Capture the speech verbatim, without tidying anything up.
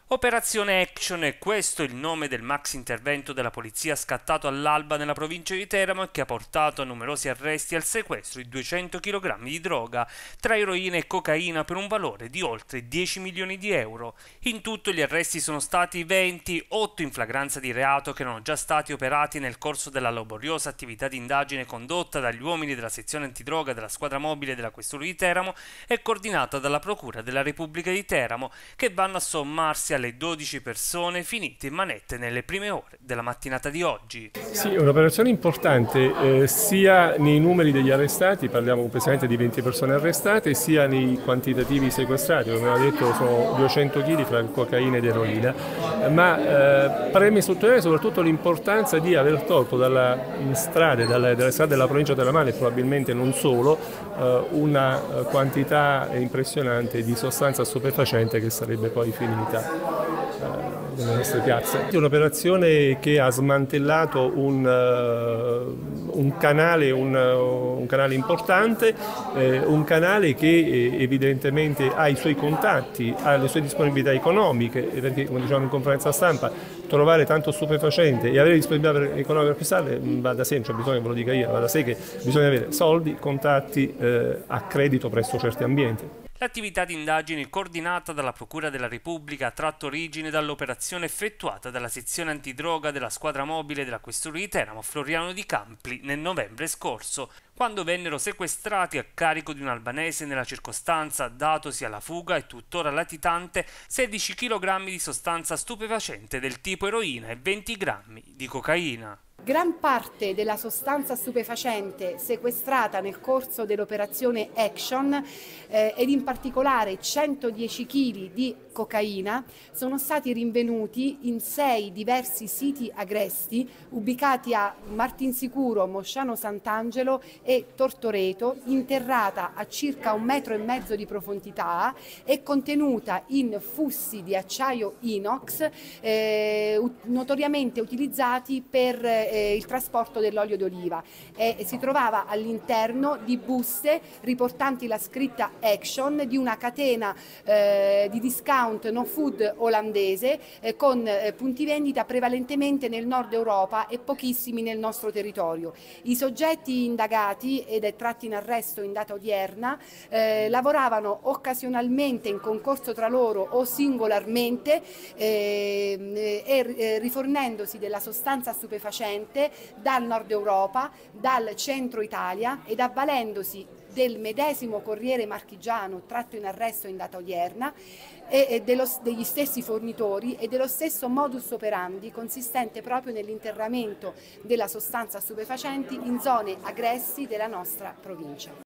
Operazione Action è questo il nome del maxi intervento della polizia scattato all'alba nella provincia di Teramo e che ha portato a numerosi arresti e al sequestro di duecento chilogrammi di droga tra eroina e cocaina per un valore di oltre dieci milioni di euro. In tutto gli arresti sono stati venti, otto in flagranza di reato che erano già stati operati nel corso della laboriosa attività di indagine condotta dagli uomini della sezione antidroga della squadra mobile della questura di Teramo e coordinata dalla Procura della Repubblica di Teramo, che vanno a sommarsi alle dodici persone finite in manette nelle prime ore della mattinata di oggi. Sì, è un'operazione importante eh, sia nei numeri degli arrestati, parliamo complessivamente di venti persone arrestate, sia nei quantitativi sequestrati, come ho detto sono duecento chili fra cocaina ed eroina, ma eh, preme sottolineare soprattutto l'importanza di aver tolto dalle strade, dalle, dalle strade della provincia della Mane, e probabilmente non solo, eh, una quantità impressionante di sostanza stupefacente che sarebbe poi finita nelle nostre piazze. È un'operazione che ha smantellato un, uh, un, canale, un, uh, un canale importante, eh, un canale che eh, evidentemente ha i suoi contatti, ha le sue disponibilità economiche, perché come dicevamo in conferenza stampa trovare tanto stupefacente e avere disponibilità economica per acquistarle va da sé, non c'è bisogno che ve lo dica io, va da sé che bisogna avere soldi, contatti eh, a credito presso certi ambienti. L'attività di indagine coordinata dalla Procura della Repubblica ha tratto origine dall'operazione effettuata dalla sezione antidroga della squadra mobile della questura di Teramo a Floriano di Campli nel novembre scorso, quando vennero sequestrati a carico di un albanese nella circostanza datosi alla fuga e tuttora latitante sedici chilogrammi di sostanza stupefacente del tipo eroina e venti grammi di cocaina. Gran parte della sostanza stupefacente sequestrata nel corso dell'operazione Action eh, ed in particolare centodieci chili di cocaina sono stati rinvenuti in sei diversi siti agresti ubicati a Martinsicuro, Mosciano Sant'Angelo e Tortoreto, interrata a circa un metro e mezzo di profondità e contenuta in fussi di acciaio inox eh, notoriamente utilizzati per eh, il trasporto dell'olio d'oliva e si trovava all'interno di buste riportanti la scritta Action di una catena eh, di discount no food olandese eh, con eh, punti vendita prevalentemente nel nord Europa e pochissimi nel nostro territorio. I soggetti indagati ed tratti in arresto in data odierna eh, lavoravano occasionalmente in concorso tra loro o singolarmente eh, e rifornendosi della sostanza stupefacente dal nord Europa, dal centro Italia ed avvalendosi del medesimo corriere marchigiano tratto in arresto in data odierna e, e dello, degli stessi fornitori e dello stesso modus operandi consistente proprio nell'interramento della sostanza stupefacenti in zone agressi della nostra provincia.